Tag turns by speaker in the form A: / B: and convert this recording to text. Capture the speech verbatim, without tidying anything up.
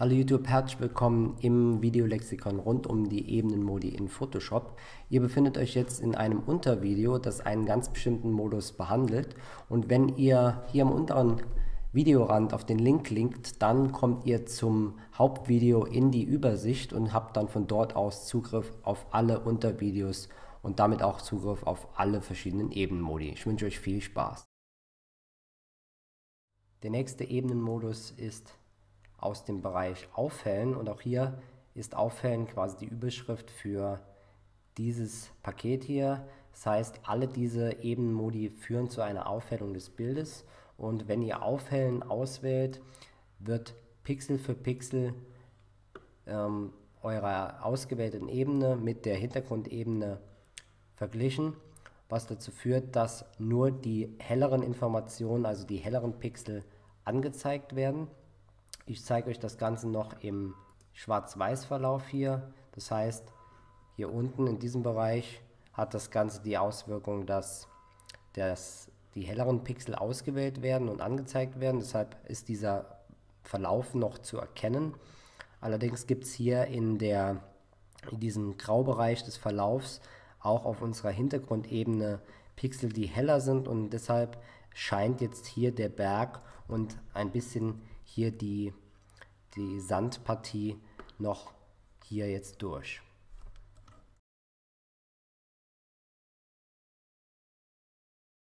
A: Hallo YouTube, herzlich willkommen im Videolexikon rund um die Ebenenmodi in Photoshop. Ihr befindet euch jetzt in einem Untervideo, das einen ganz bestimmten Modus behandelt. Und wenn ihr hier am unteren Videorand auf den Link klickt, dann kommt ihr zum Hauptvideo in die Übersicht und habt dann von dort aus Zugriff auf alle Untervideos und damit auch Zugriff auf alle verschiedenen Ebenenmodi. Ich wünsche euch viel Spaß. Der nächste Ebenenmodus ist aus dem Bereich Aufhellen, und auch hier ist Aufhellen quasi die Überschrift für dieses Paket hier. Das heißt, alle diese Ebenenmodi führen zu einer Aufhellung des Bildes, und wenn ihr Aufhellen auswählt, wird Pixel für Pixel ähm, eurer ausgewählten Ebene mit der Hintergrundebene verglichen, was dazu führt, dass nur die helleren Informationen, also die helleren Pixel, angezeigt werden. Ich zeige euch das Ganze noch im Schwarz-Weiß-Verlauf hier. Das heißt, hier unten in diesem Bereich hat das Ganze die Auswirkung, dass das, die helleren Pixel ausgewählt werden und angezeigt werden. Deshalb ist dieser Verlauf noch zu erkennen. Allerdings gibt es hier in, der, in diesem Graubereich des Verlaufs auch auf unserer Hintergrundebene Pixel, die heller sind, und deshalb scheint jetzt hier der Berg und ein bisschen hier die, die Sandpartie noch hier jetzt durch.